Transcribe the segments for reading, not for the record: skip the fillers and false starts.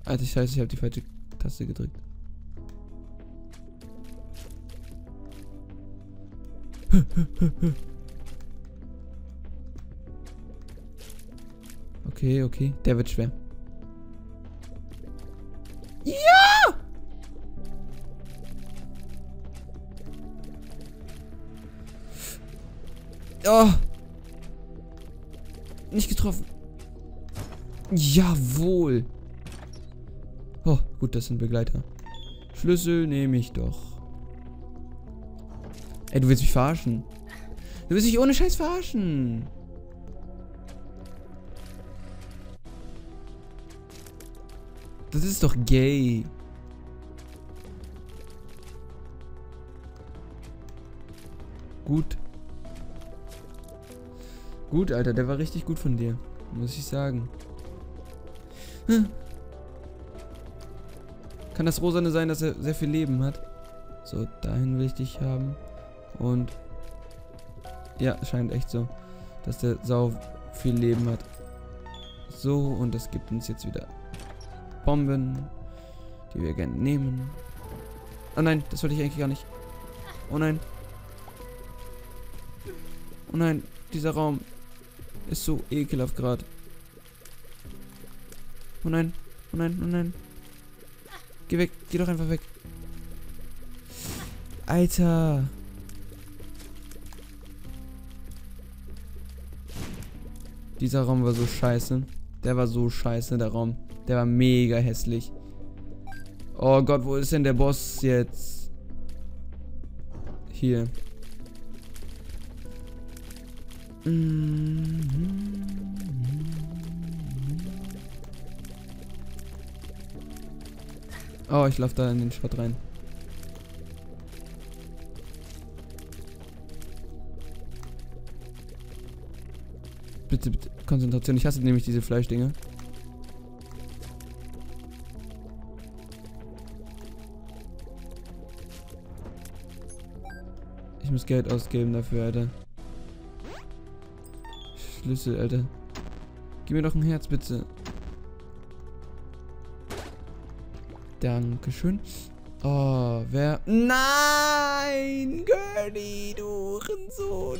Alter, scheiße, ich habe die falsche Taste gedrückt. Okay, okay. Der wird schwer. Ja! Oh! Nicht getroffen. Jawohl. Oh, gut, das sind Begleiter. Schlüssel nehme ich doch. Ey, du willst mich verarschen. Du willst mich ohne Scheiß verarschen. Das ist doch gay. Gut. Gut, Alter, der war richtig gut von dir. Muss ich sagen. Hm. Kann das Rosane sein, dass er sehr viel Leben hat? So, dahin will ich dich haben. Und ja, scheint echt so, dass der sau viel Leben hat. So, und das gibt uns jetzt wieder Bomben, die wir gerne nehmen. Oh nein, das wollte ich eigentlich gar nicht. Oh nein. Oh nein, dieser Raum ist so ekelhaft gerade. Oh nein, oh nein, oh nein. Geh weg, geh doch einfach weg. Alter. Dieser Raum war so scheiße. Der war so scheiße, der Raum. Der war mega hässlich. Oh Gott, wo ist denn der Boss jetzt? Hier. Oh, ich laufe da in den Schrott rein. Bitte, bitte, Konzentration. Ich hasse nämlich diese Fleischdinger. Ich muss Geld ausgeben dafür, Alter. Schlüssel, Alter. Gib mir doch ein Herz, bitte. Dankeschön. Oh, wer... Nein! Gertie, du Hurensohn.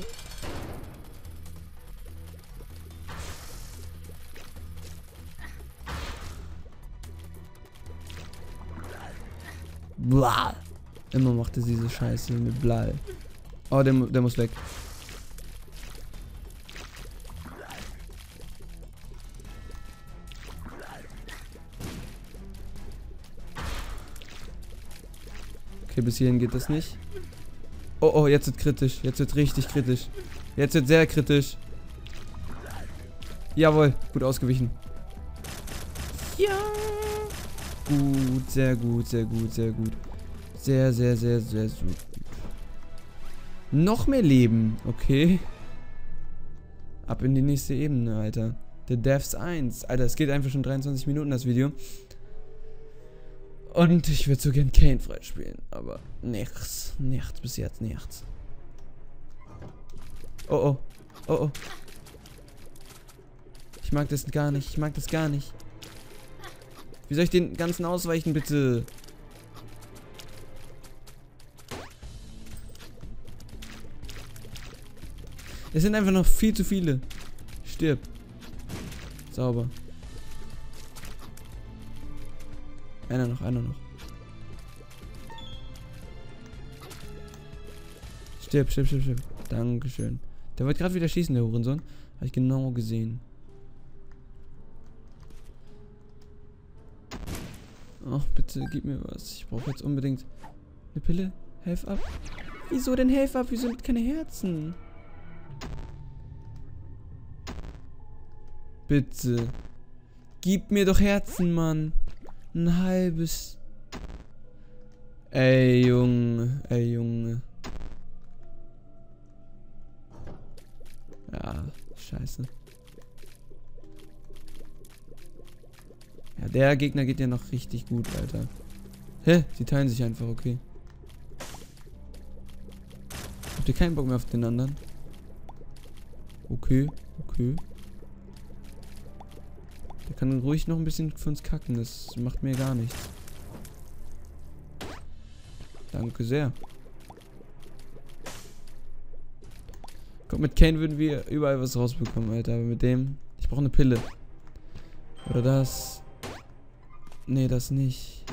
Blah. Immer machte sie diese Scheiße mit Blei. Oh, der muss weg. Okay, bis hierhin geht das nicht. Oh, oh, jetzt wird kritisch. Jetzt wird richtig kritisch. Jetzt wird sehr kritisch. Jawohl, gut ausgewichen. Ja. Gut, sehr gut, sehr gut, sehr gut. Sehr, sehr, sehr, sehr, sehr gut. Noch mehr Leben, okay. Ab in die nächste Ebene, Alter. The Devs 1. Alter, es geht einfach schon 23 Minuten, das Video. Und ich würde so gern Kane freispielen, aber nichts. Nichts bis jetzt, nichts. Oh, oh. Oh, oh. Ich mag das gar nicht, ich mag das gar nicht. Wie soll ich den ganzen ausweichen, bitte? Es sind einfach noch viel zu viele. Stirb. Sauber. Einer noch, einer noch. Stirb, stirb, stirb, stirb. Dankeschön. Der wollte gerade wieder schießen, der Hurensohn. Habe ich genau gesehen. Ach, bitte, gib mir was. Ich brauche jetzt unbedingt eine Pille. Helf ab. Wieso denn helf ab? Wieso keine Herzen? Bitte. Gib mir doch Herzen, Mann. Ein halbes. Ey, Junge. Ey, Junge. Ja, scheiße. Ja, der Gegner geht ja noch richtig gut, Alter. Hä? Die teilen sich einfach, okay. Habt ihr keinen Bock mehr auf den anderen? Okay, okay. Der kann ruhig noch ein bisschen für uns kacken. Das macht mir gar nichts. Danke sehr. Guck, mit Kane würden wir überall was rausbekommen, Alter. Aber mit dem... Ich brauche eine Pille. Oder das... Nee, das nicht.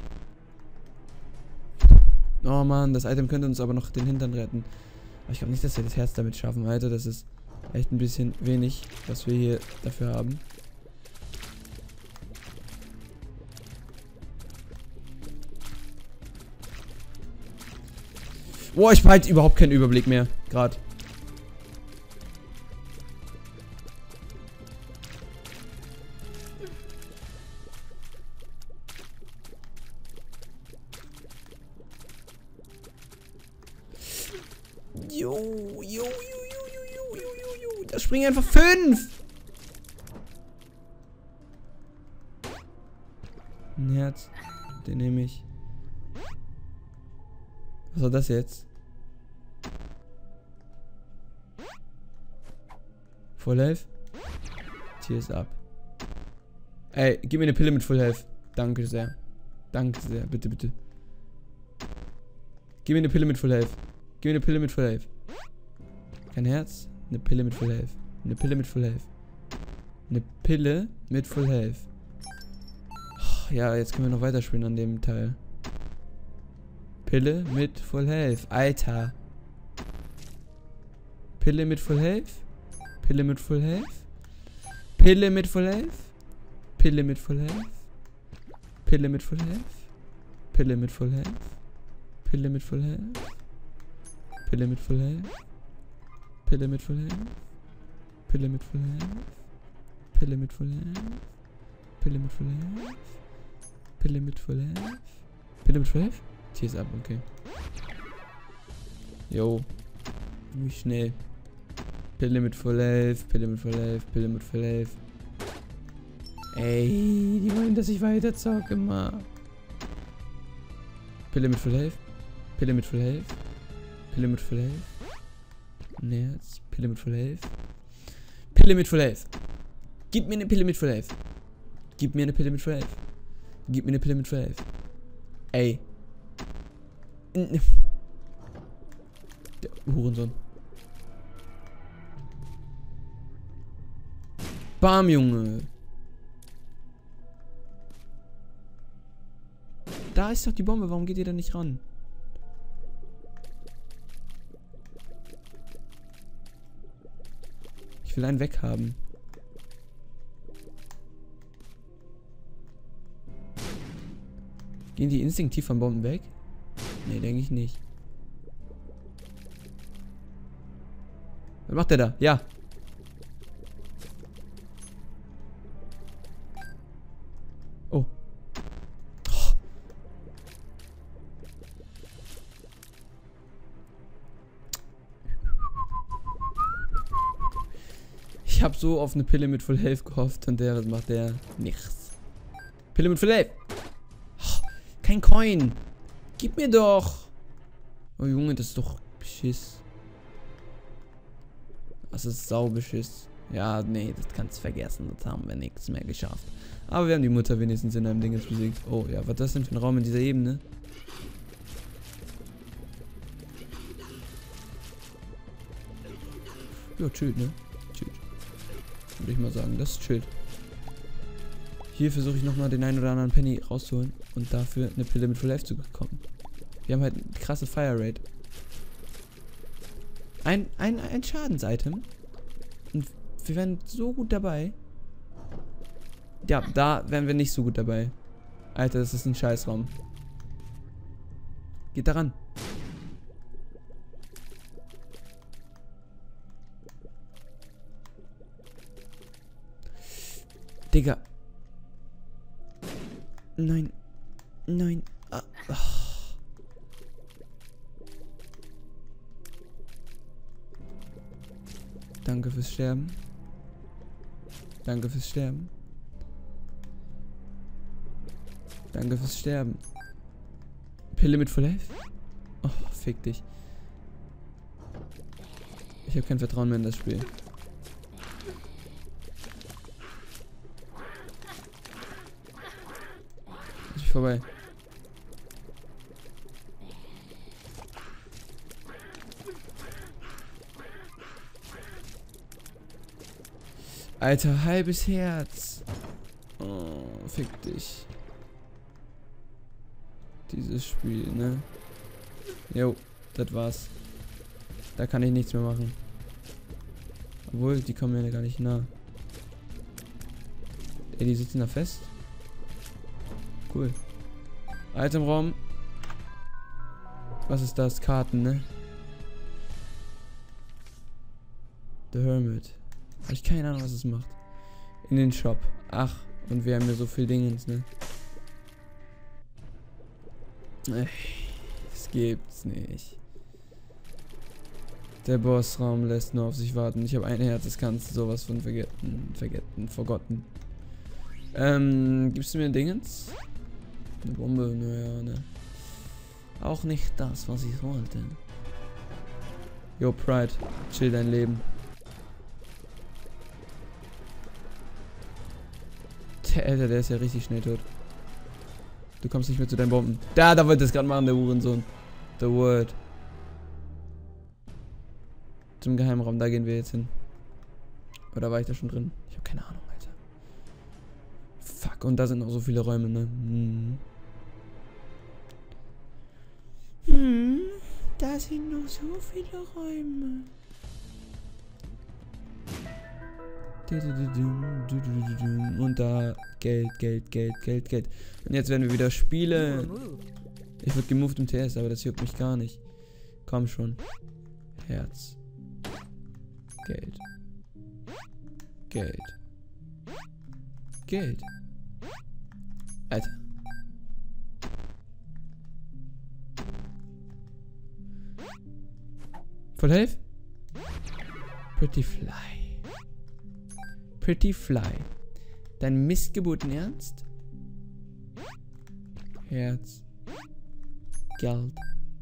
Oh Mann, das Item könnte uns aber noch den Hintern retten. Aber ich glaube nicht, dass wir das Herz damit schaffen, Alter. Das ist echt ein bisschen wenig, was wir hier dafür haben. Boah, ich behalte überhaupt keinen Überblick mehr. Gerade. Da springen einfach 5. Ein Herz. Den nehme ich. Was war das jetzt? Full Health? Tier ist ab. Ey, gib mir eine Pille mit Full Health. Danke sehr. Danke sehr. Bitte, bitte. Gib mir eine Pille mit Full Health. Gib mir eine Pille mit Full Health. Kein Herz? Eine Pille mit Full Health. Eine Pille mit Full Health. Eine Pille mit Full Health. Oh, ja, jetzt können wir noch weiterspielen an dem Teil. Pille mit Full Health. Alter. Pille mit Full Health. Pille mit Full Health. Pille mit Full Health. Pille mit Full Health. Pille mit Full Health. Pille mit Full Health. Pille mit Full Health. Pille mit Full Health. Pille mit Full Health. Pille mit Full Health. Pille mit Full Health. Pille mit Full Health. Pille mit Full Health. Pille mit Full Health? Tier ist ab, okay. Jo. Wie schnell. Pille mit Full Health. Pille mit Full Health. Pille mit Full Health. Ey, die wollen, dass ich weiter zocke, immer. Pille mit Full Health. Pille mit Full Health. Pille mit Full Health. Nerz. Pille mit Full Health. Pille mit Full Health. Gib mir eine Pille mit Full Health. Gib mir eine Pille mit Full Health. Gib mir eine Pille mit Full Health. Ey. Der Hurensohn. Bam, Junge. Da ist doch die Bombe. Warum geht ihr da nicht ran? Ich will einen weghaben. Gehen die instinktiv von Bomben weg? Nee, denke ich nicht. Was macht der da? Ja. Oh. Ich habe so auf eine Pille mit Full Health gehofft und was macht der? Nichts. Pille mit Full Health. Oh, kein Coin. Gib mir doch. Oh Junge, das ist doch Beschiss. Das ist Saubeschiss. Ja, nee, das kannst du vergessen. Das haben wir nichts mehr geschafft. Aber wir haben die Mutter wenigstens in einem Ding jetzt besiegt. Oh ja, was ist das denn für ein Raum in dieser Ebene? Ja, chillt, ne? Chillt. Würde ich mal sagen, das ist chillt. Hier versuche ich nochmal den einen oder anderen Penny rauszuholen und dafür eine Pille mit Full Life zu bekommen. Wir haben halt eine krasse Fire Rate. Ein Schadens-Item. Und wir wären so gut dabei. Ja, da wären wir nicht so gut dabei. Alter, das ist ein Scheißraum. Geht da ran. Digga. Nein. Nein. Ah. Oh. Danke fürs Sterben. Danke fürs Sterben. Danke fürs Sterben. Pille mit Full Health? Oh, fick dich. Ich habe kein Vertrauen mehr in das Spiel. vorbei. Alter, halbes Herz. Oh, fick dich. Dieses Spiel, ne? Jo, das war's. Da kann ich nichts mehr machen. Obwohl, die kommen mir ja gar nicht nah. Ey, die sitzen da fest. Cool. Itemraum. Was ist das? Karten, ne? The Hermit. Hab ich keine Ahnung, was es macht. In den Shop. Ach, und wir haben ja so viel Dingens, ne? Das gibt's nicht. Der Bossraum lässt nur auf sich warten. Ich habe ein Herz, das kannst du sowas von vergotten. Gibst du mir Dingens? Eine Bombe, naja, ne. Auch nicht das, was ich wollte. Yo, Pride, chill dein Leben. Der Alter, der ist ja richtig schnell tot. Du kommst nicht mehr zu deinen Bomben. Da wollte es gerade machen, der Hurensohn. The Word. Zum Geheimraum, da gehen wir jetzt hin. Oder war ich da schon drin? Ich habe keine Ahnung, Alter. Fuck, und da sind noch so viele Räume, ne? Da sind noch so viele Räume. Und da Geld. Und jetzt werden wir wieder spielen. Ich wurde gemoved im TS, aber das juckt mich gar nicht. Komm schon. Herz. Geld. Alter. Voll Health? Pretty Fly. Dein Missgeburt Ernst? Herz. Geld.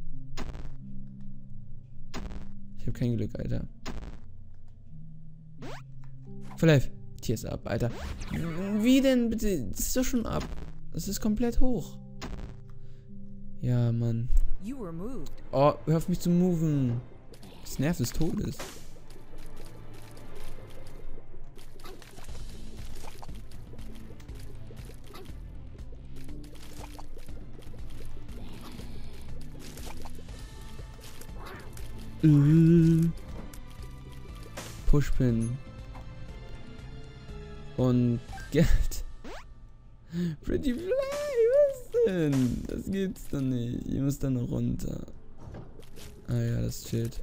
Ich hab kein Glück, Alter. Voll Health. Tier ist ab, Alter. Wie denn bitte? Das ist doch schon ab. Das ist komplett hoch. Ja, Mann. Oh, hör auf mich zu moven. Das nervt des Todes. Pushpin. Und Geld. Pretty Fly, was denn? Das gibt's doch nicht. Ich muss da noch runter. Ah ja, das chillt.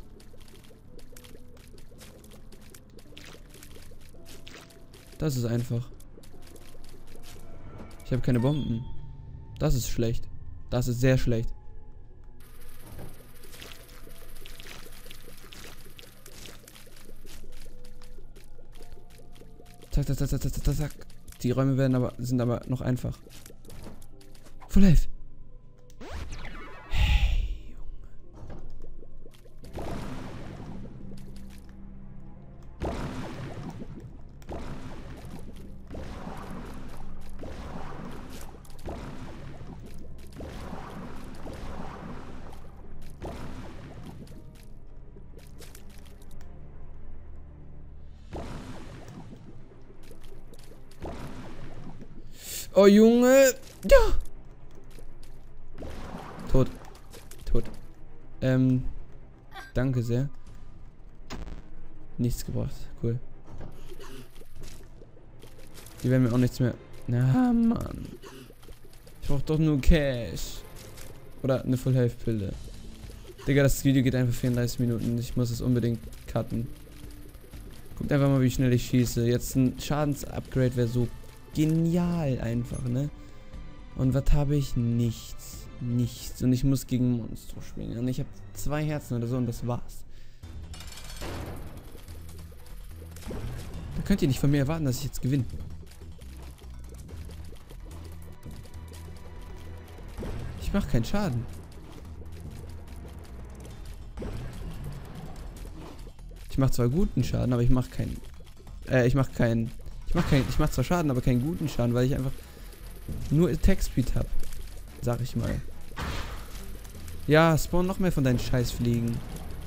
Das ist einfach. Ich habe keine Bomben. Das ist schlecht. Das ist sehr schlecht. Zack. Die Räume sind aber noch einfach. Full Health. Hey, Junge. Oh, Junge. Ja. Tot. Danke sehr. Nichts gebracht. Cool. Die werden mir auch nichts mehr. Na, Mann. Ich brauch doch nur Cash. Oder eine Full Health Pille. Digga, das Video geht einfach 34 Minuten. Ich muss es unbedingt cutten. Guckt einfach mal, wie schnell ich schieße. Jetzt ein Schadensupgrade wäre so genial einfach, ne? Und was habe ich? Nichts. Und ich muss gegen Monster spielen. Und ich habe 2 Herzen oder so und das war's. Da könnt ihr nicht von mir erwarten, dass ich jetzt gewinne. Ich mache keinen Schaden. Ich mache zwar guten Schaden, aber ich mache keinen. Ich mache zwar Schaden, aber keinen guten Schaden, weil ich einfach nur Attack Speed habe. Sag ich mal. Ja, spawn noch mehr von deinen Scheißfliegen.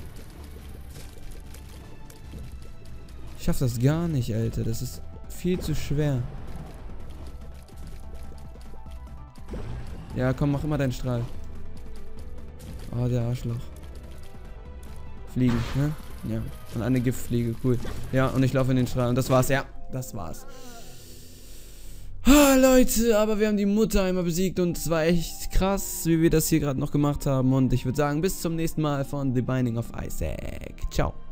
Ich schaff das gar nicht, Alter. Das ist viel zu schwer. Ja, komm, mach immer deinen Strahl. Oh, der Arschloch. Fliegen, ne? Ja. Und eine Giftfliege, cool. Ja, und ich laufe in den Strahl. Und das war's, ja. Das war's. Ah, Leute, aber wir haben die Mutter einmal besiegt und es war echt krass, wie wir das hier gerade noch gemacht haben. Und ich würde sagen, bis zum nächsten Mal von The Binding of Isaac. Ciao.